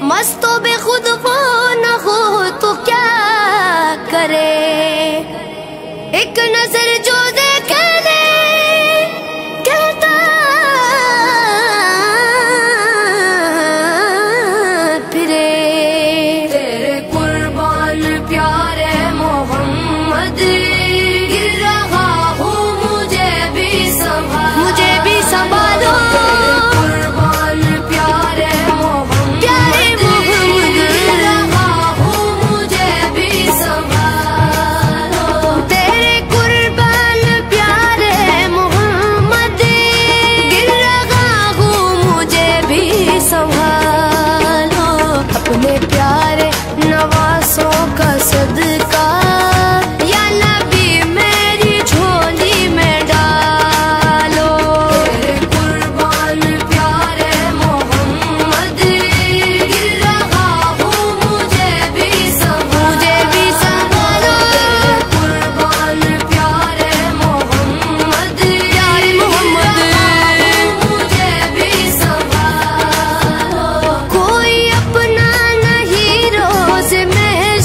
मस्तों बे खुद वो न हो तो क्या करे, एक नजर जो देख ले कहता फिरे। तेरे कुर्बान प्यारे मोहम्मद गिर रहा हूँ, मुझे भी संभालो। सदका या नबी मेरी झोली में डालो। तेरे कुर्बान प्यारे मोहम्मद गिर रहा हूँ, मुझे भी संभालो। तेरे कुर्बान प्यारे मोहम्मद मुझे भी संभालो। कोई अपना नहीं रोज में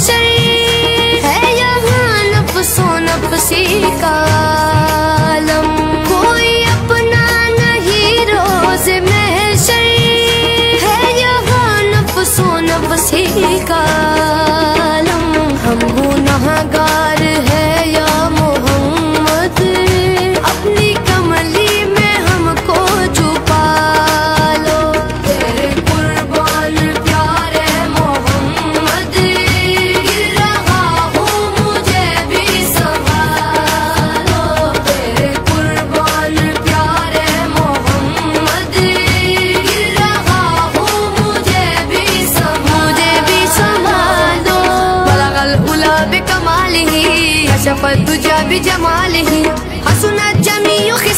नफसी का आलम, कोई अपना नहीं रोज महशर है यहाँ नफसो नफसी का आलम। हम गुनहगार है या मोहम्मद, अपनी कमली में हमको छुपा लो। तेरे कुर्बान प्यारे मोहम्मद गिर रहा हूँ, मुझे भी संभालो। तेरे कुर्बान प्यारे मोहम्मद गिर रहा हूँ, मुझे भी संभालो। बलगल उला बिकमालिही, कशफत तुजा बिजमालिही, हसनत जमीउ